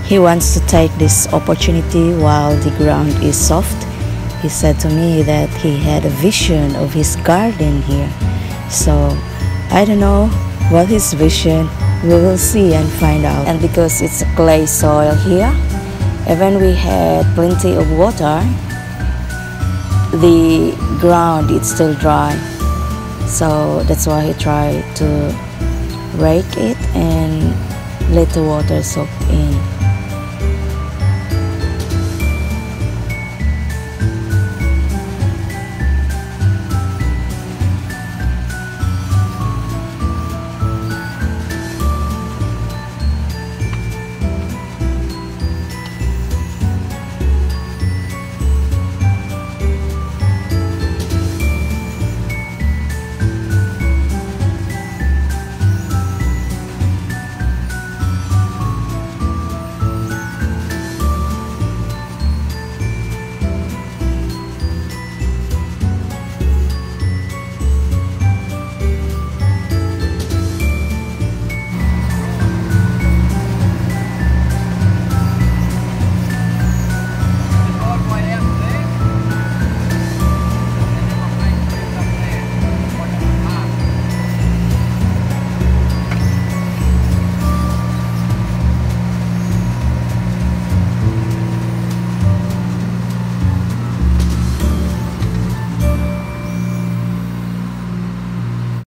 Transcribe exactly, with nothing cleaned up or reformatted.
he wants to take this opportunity while the ground is soft. He said to me that he had a vision of his garden here. So I don't know what his vision. We will see and find out. And because it's a clay soil here, even we had plenty of water, the ground is still dry. So that's why he tried to rake it and let the water soak in.